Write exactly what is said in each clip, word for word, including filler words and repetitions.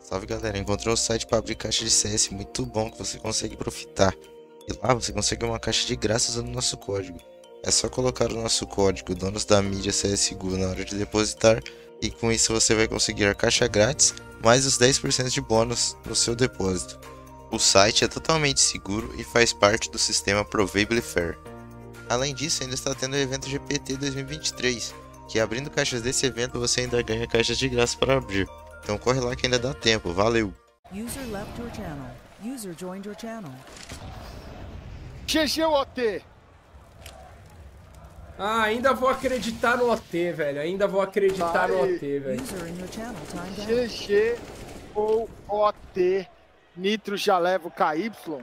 Salve galera, encontrei um site para abrir caixa de C S muito bom que você consegue profitar. E lá você consegue uma caixa de graça usando o nosso código. É só colocar o nosso código Donos da Mídia C S G O na hora de depositar e com isso você vai conseguir a caixa grátis mais os dez por cento de bônus no seu depósito. O site é totalmente seguro e faz parte do sistema Provably Fair. Além disso, ainda está tendo o evento G P T dois mil e vinte e três, que abrindo caixas desse evento você ainda ganha caixas de graça para abrir. Então corre lá que ainda dá tempo, valeu! User left your channel. User joined your channel. G G O T! Ah, ainda vou acreditar no O T, velho. Ainda vou acreditar no O T, velho. User in your channel timed out. G G ou O T? Nitro já leva o K Y?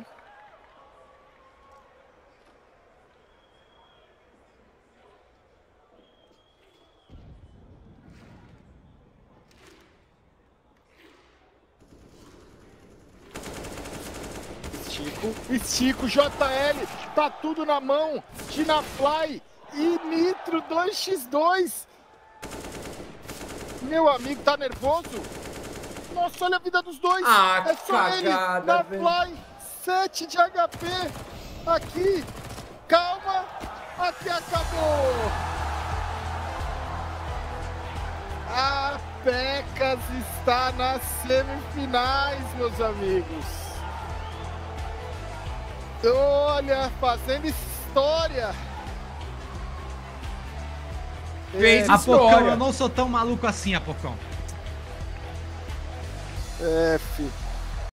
Estico, Estico, J L, tá tudo na mão. Ginafly e Nitro dois por dois. Meu amigo, tá nervoso? Nossa, olha a vida dos dois. Ah, é só cagada, ele na velho. Fly, sete de H P. Aqui, calma, aqui acabou. A Pecas está nas semifinais, meus amigos. Olha, fazendo história. Fez É, Apocão, história. eu não sou tão maluco assim, Apocão. é, filho.